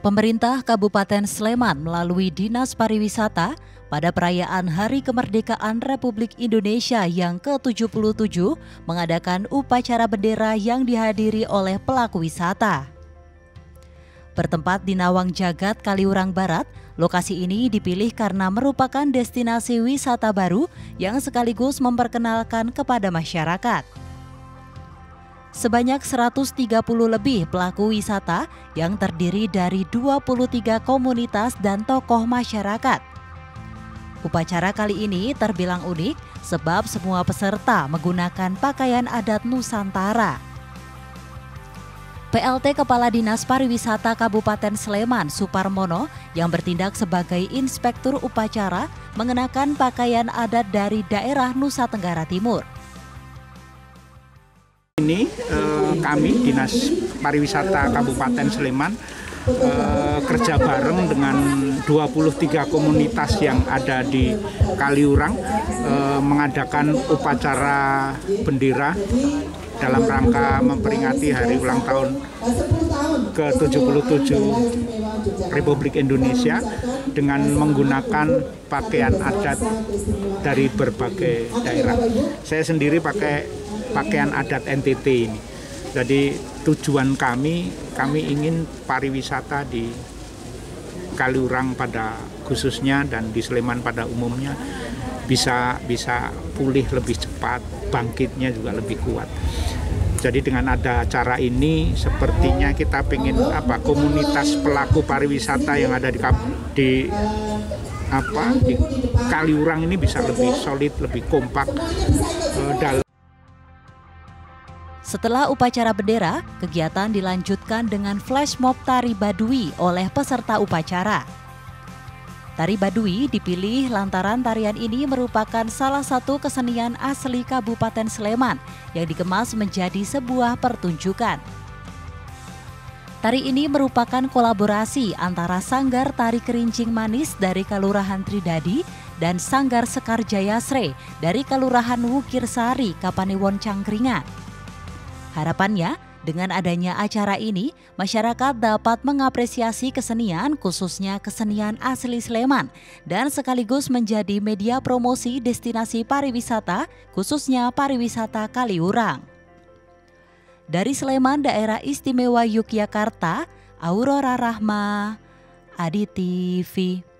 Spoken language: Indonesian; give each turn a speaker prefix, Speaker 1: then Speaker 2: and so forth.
Speaker 1: Pemerintah Kabupaten Sleman melalui Dinas Pariwisata pada perayaan Hari Kemerdekaan Republik Indonesia yang ke-77 mengadakan upacara bendera yang dihadiri oleh pelaku wisata. Bertempat di Nawang Jagat, Kaliurang Barat, lokasi ini dipilih karena merupakan destinasi wisata baru yang sekaligus memperkenalkan kepada masyarakat. Sebanyak 130 lebih pelaku wisata yang terdiri dari 23 komunitas dan tokoh masyarakat. Upacara kali ini terbilang unik sebab semua peserta menggunakan pakaian adat Nusantara. PLT Kepala Dinas Pariwisata Kabupaten Sleman, Suparmono, yang bertindak sebagai inspektur upacara mengenakan pakaian adat dari daerah Nusa Tenggara Timur.
Speaker 2: Ini kami Dinas Pariwisata Kabupaten Sleman kerja bareng dengan 23 komunitas yang ada di Kaliurang mengadakan upacara bendera dalam rangka memperingati hari ulang tahun ke-77 Republik Indonesia dengan menggunakan pakaian adat dari berbagai daerah. Saya sendiri pakai pakaian adat NTT ini. Jadi tujuan kami ingin pariwisata di Kaliurang pada khususnya dan di Sleman pada umumnya bisa pulih lebih cepat, bangkitnya juga lebih kuat. Jadi dengan ada acara ini sepertinya kita ingin komunitas pelaku pariwisata yang ada di Kaliurang ini bisa lebih solid, lebih kompak dalam.
Speaker 1: Setelah upacara bendera, kegiatan dilanjutkan dengan flash mob tari Baduy oleh peserta upacara. Tari Baduy dipilih lantaran tarian ini merupakan salah satu kesenian asli Kabupaten Sleman yang dikemas menjadi sebuah pertunjukan. Tari ini merupakan kolaborasi antara Sanggar Tari Kerincing Manis dari Kelurahan Tridadi dan Sanggar Sekar Jayasre dari Kelurahan Wukirsari, Kapanewon Cangkringan. Harapannya, dengan adanya acara ini, masyarakat dapat mengapresiasi kesenian, khususnya kesenian asli Sleman, dan sekaligus menjadi media promosi destinasi pariwisata, khususnya pariwisata Kaliurang. Dari Sleman, Daerah Istimewa Yogyakarta, Aurora Rahma, Adi TV.